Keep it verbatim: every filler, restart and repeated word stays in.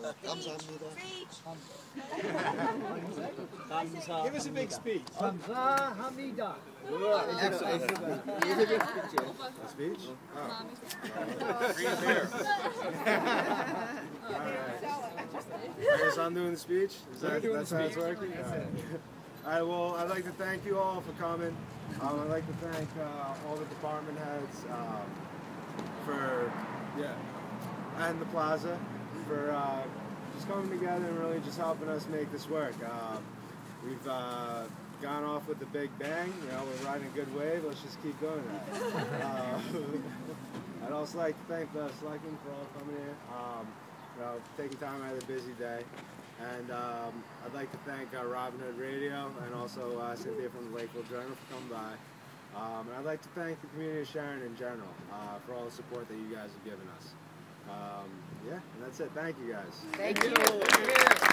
Give us a big speech. Hamza Hamida. Excellent. A speech? Oh. Green beer. Alright. I guess I'm doing the speech? Is that, that's how it's working? Alright. Alright, well, I'd like to thank you all for coming. Um, I'd like to thank uh, all the department heads um, for, yeah, and the plaza for uh, just coming together and really just helping us make this work. Uh, we've uh, gone off with a big bang. You know, we're riding a good wave. Let's just keep doing that. Uh, I'd also like to thank the selectmen for all coming here. Um, you know, taking time out of their busy day. And um, I'd like to thank uh, Robin Hood Radio and also uh, Cynthia from the Lakeville Journal for coming by. Um, and I'd like to thank the community of Sharon in general uh, for all the support that you guys have given us. Um, yeah, and that's it. Thank you guys. Thank you.